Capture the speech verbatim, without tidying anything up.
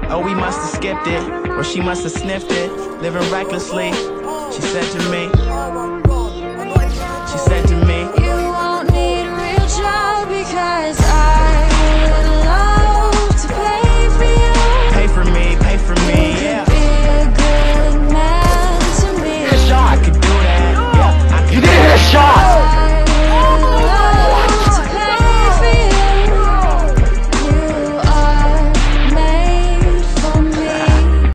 Oh, we must have skipped it, or she must have sniffed it. Living recklessly, she said to me,